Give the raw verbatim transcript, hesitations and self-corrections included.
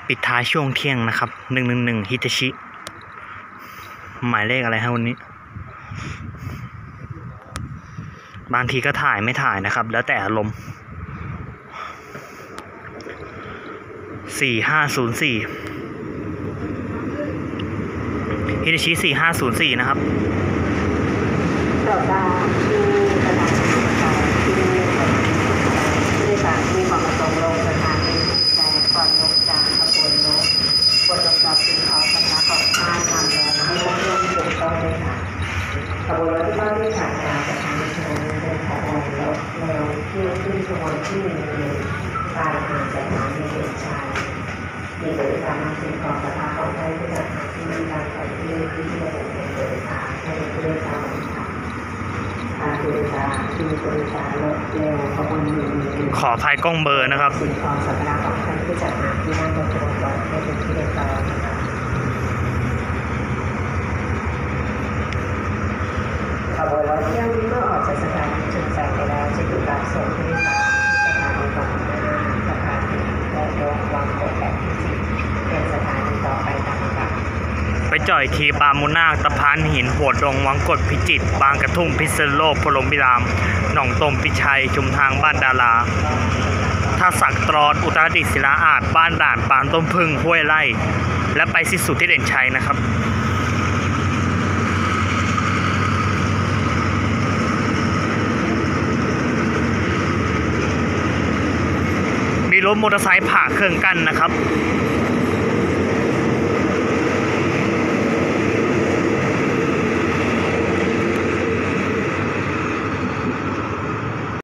ปิดท้ายช่วงเที่ยงนะครับหนึ่งหนึ่งหนึ่งฮิตาชิ หมายเลขอะไรฮะวันนี้ บางทีก็ถ่ายไม่ถ่ายนะครับ แล้วแต่อารมณ์สี่ห้าศูนย์สี่ฮิตาชิสี่ห้าศูนย์สี่นะครับเราได้ที่สถานีรถไฟที่ผู้โดยสารที่มาประสงค์ลงสถานีแต่ก่อนลงจากขบวนรถบทลงจากสิ่งของสำนักของท่านนำแล้วให้ลงลงถูกต้องด้วยค่ะขบวนรถที่เข้าที่ผ่านมาสถานีชลบุรีเป็นขบวนรถเร็วที่ขึ้นขบวนที่หนึ่งหนึ่งปลายทางสถานีเด่นชัยมีบริการนำสิ่งของสำนักของท่านที่จะหาที่มีการใช้ที่ที่ระบบเป็นบริการให้ผู้โดยสารการบริการที่บริการรถเร็วขบวนหนึ่งหนึ่งขออภัยกล้องเบอร์นะครับสิ่งของสำนักของท่านที่จะหาที่นั่งบนขบวนรถให้เป็นที่เรียบร้อยนะคะขบวนรถเที่ยวนี้เมื่อออกจากสถานีชุมแสงไปแล้วจะอยู่รับส่งผู้โดยสารที่สถานีบางนาสถานีและรถวางโต๊ะแบบที่สิบเป็นสถานีต่อไปตามลำดับไปจ่อยทีบางมุนาคตะพานหินหัวดงวังกดพิจิตรบางกระทุ่มพิษณุโลกพรหมพิรามหนองตมพิชัยชุมทางบ้านดาราท่าสักตรอนอุตรดิตถ์ศิลาอาจบ้านด่านปานต้นพึ่งห้วยไร่และไปสิ้นสุดที่เด่นชัยนะครับมีรถมอเตอร์ไซค์ผ่าเครื่องกั้นนะครับ